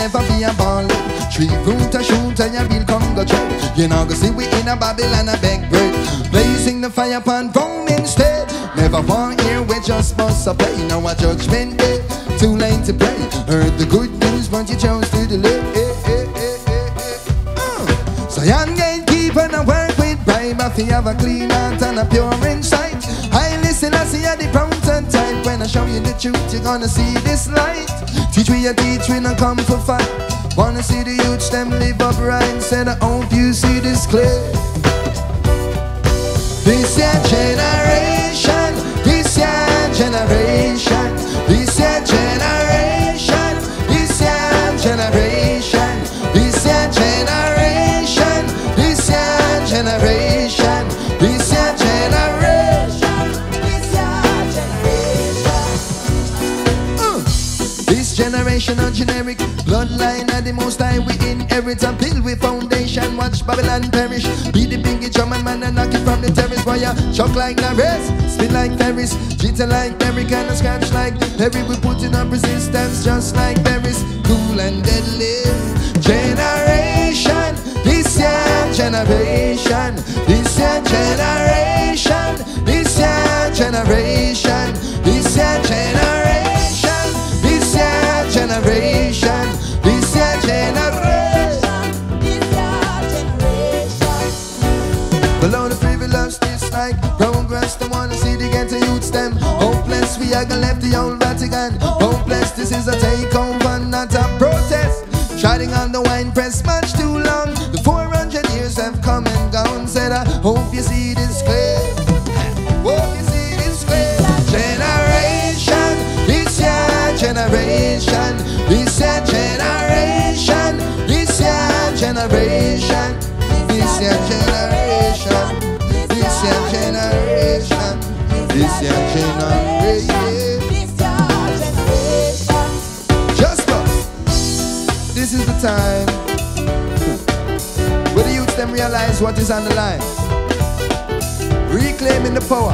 never be a baller. Tree fruit a shoot and your bill come go check. You know go see we in a Babylon a beg bread. Blazing the fire upon Rome instead. Never want here we just must obey. Now a judgment day, too late to pray. Heard the good news but you chose to delay. So young gatekeeper now work with bribe. If you have a clean heart and a pure insight, I listen, I see you the prototype. When I show you the truth, you're gonna see this light. Teach we a teach, we not come for fight. Wanna see the youths, them live upright. Said I hope you see this clear. This year generation, this year generation, this year generation, this year generation, this year generation, this year generation, this year generation, this year generation. This generation of generic bloodline of the most high we inherit a pill with foundation. Watch Babylon perish. Be the biggie German man and knock it from the terrace. Boy, ya chuck like Nares, spin like Ferris, jitter like Derrick and a scratch like Perry. We putting up resistance just like Ferris. Cool and deadly. Generation, this year generation, this year generation, this year generation, this year generation, this year generation, this year generation, this year generation. Below the privilege, dislike progress. They wanna see the ghetto youths them hopeless. We are gonna left the old Vatican hopeless. This is a takeover, not a protest. Shouting on the wine press much too long. The 400 years have come and gone. Said I hope you see this clear. Hope you see this clear. Generation, this year generation, this year generation, this year generation, this year generation, this year generation, this year generation. Just go. This is the time where the youths them realize what is on the line. Reclaiming the power.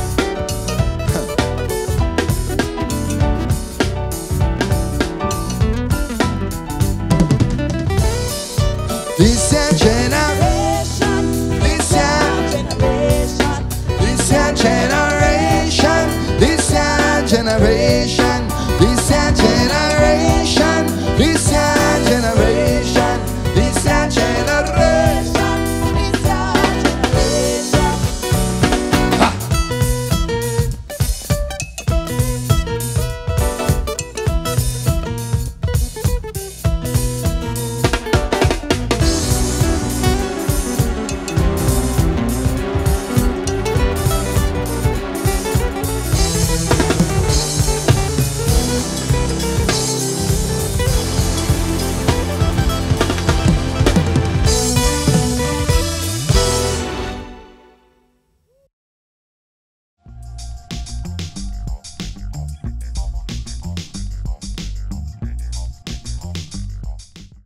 This year generation, this year generation, this year generation, this year generation, this year generation, this year